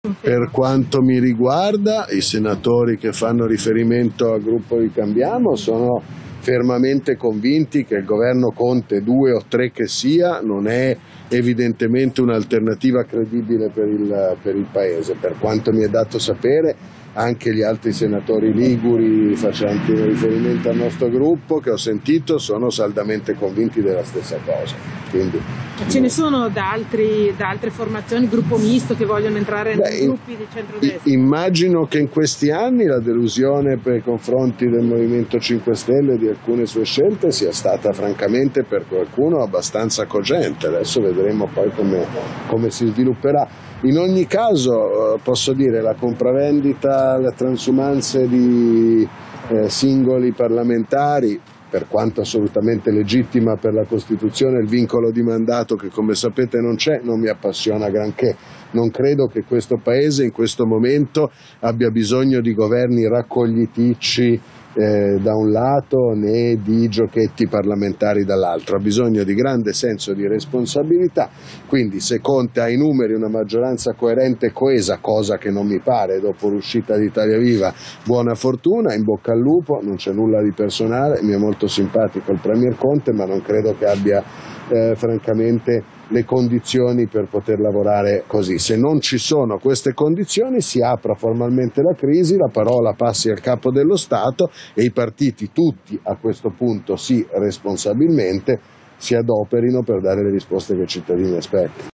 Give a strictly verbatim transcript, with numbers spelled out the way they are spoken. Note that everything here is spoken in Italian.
Per quanto mi riguarda, i senatori che fanno riferimento al gruppo di Cambiamo sono fermamente convinti che il governo Conte, due o tre che sia, non è evidentemente un'alternativa credibile per il, per il Paese. Per quanto mi è dato sapere, anche gli altri senatori liguri facenti riferimento al nostro gruppo che ho sentito sono saldamente convinti della stessa cosa. Quindi, ce ne sono da, altri, da altre formazioni, gruppo misto, che vogliono entrare beh, nei gruppi di centrodestra? Immagino che in questi anni la delusione per i confronti del Movimento cinque Stelle e di alcune sue scelte sia stata francamente per qualcuno abbastanza cogente. Adesso vedremo poi come, come si svilupperà. In ogni caso eh, posso dire la compravendita, le transumanze di eh, singoli parlamentari, per quanto assolutamente legittima per la Costituzione, il vincolo di mandato che come sapete non c'è, non mi appassiona granché. Non credo che questo Paese in questo momento abbia bisogno di governi raccogliticci eh, da un lato né di giochetti parlamentari dall'altro, ha bisogno di grande senso di responsabilità. Quindi se Conte ha i numeri, una maggioranza coerente e coesa, cosa che non mi pare dopo l'uscita di Italia Viva, buona fortuna, in bocca al lupo, non c'è nulla di personale, mi è molto simpatico il Premier Conte, ma non credo che abbia eh, francamente le condizioni per poter lavorare così. Se non ci sono queste condizioni si apra formalmente la crisi, la parola passi al capo dello Stato e i partiti tutti a questo punto sì responsabilmente si adoperino per dare le risposte che i cittadini aspettano.